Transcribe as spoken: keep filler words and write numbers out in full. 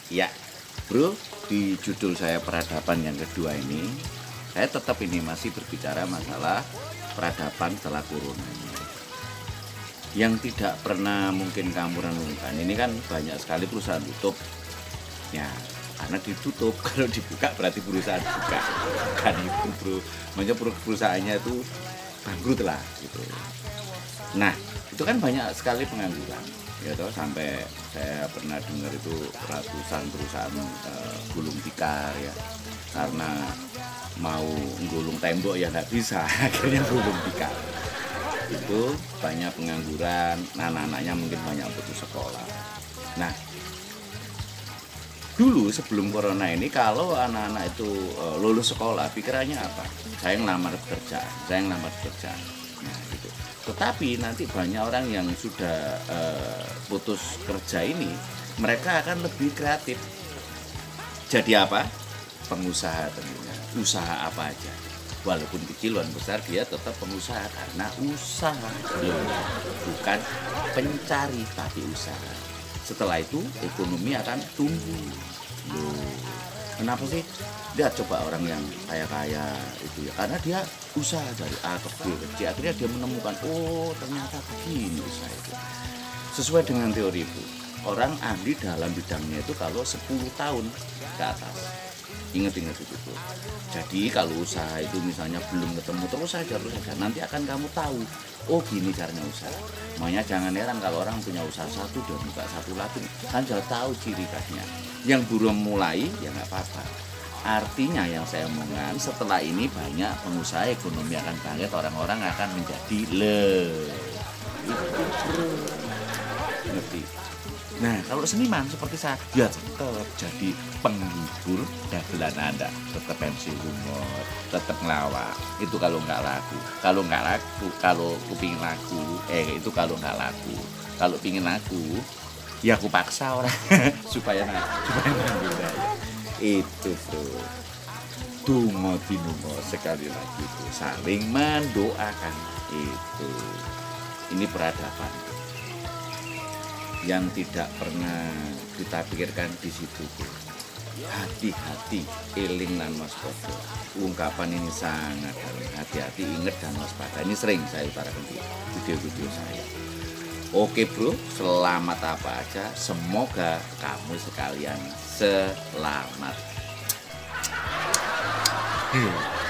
Ya, bro, di judul saya peradaban yang kedua ini, saya tetap ini masih berbicara masalah peradaban setelah corona ini. Yang tidak pernah mungkin kamu renungkan, ini kan banyak sekali perusahaan tutup. Ya, karena ditutup, kalau dibuka berarti perusahaan buka. Kan itu bro, makanya perusahaannya itu bangkrut lah gitu. Nah, itu kan banyak sekali pengangguran. Ya toh, sampai saya pernah dengar itu ratusan perusahaan uh, gulung tikar ya, karena mau gulung tembok ya nggak bisa, akhirnya gulung tikar. Itu banyak pengangguran, anak-anaknya mungkin banyak putus sekolah. Nah, dulu sebelum corona ini kalau anak-anak itu uh, lulus sekolah, pikirannya apa? Saya ngelamar pekerjaan, saya ngelamar pekerjaan. Nah, gitu. Tetapi nanti banyak orang yang sudah uh, putus kerja ini, mereka akan lebih kreatif. Jadi apa? Pengusaha tentunya. Usaha apa aja. Walaupun kecil, walaupun besar, dia tetap pengusaha karena usaha. Loh, bukan pencari, tapi usaha. Setelah itu ekonomi akan tumbuh. Loh, kenapa sih? Lihat coba orang yang kaya-kaya itu ya, karena dia usaha dari A ke B ke C, akhirnya dia menemukan, oh ternyata begini usaha itu. Sesuai dengan teori itu, orang ahli dalam bidangnya itu kalau sepuluh tahun ke atas. Ingat-ingat itu tuh. Jadi kalau usaha itu misalnya belum ketemu, terus saja terus saja, nanti akan kamu tahu, oh gini caranya usaha. Makanya jangan heran kalau orang punya usaha satu dan buka satu lagi, kan sudah tahu ciri khasnya. Yang belum mulai ya nggak apa-apa. Artinya yang saya omongkan, setelah ini banyak pengusaha, ekonomi akan bangkit, orang-orang akan menjadi le. Ngerti? Nah, kalau seniman seperti saya, ya tetap jadi penghibur dagelan Anda, tetap M C humor, tetap ngelawak. Itu kalau nggak laku. Kalau nggak laku, kalau aku pingin laku, eh itu kalau nggak laku. Kalau pingin laku, ya aku paksa orang supaya supaya ngambil saya. Itu bro, dungo dinungo sekali lagi itu saling mendoakan. Itu ini peradaban yang tidak pernah kita pikirkan di situ bro. Hati-hati, eling lan waspada. Ungkapan ini sangat dalam. Hati-hati, ingat dan waspada. Ini sering saya utarakan di video-video saya. Oke bro, selamat apa aja. Semoga kamu sekalian selamat. Hmm.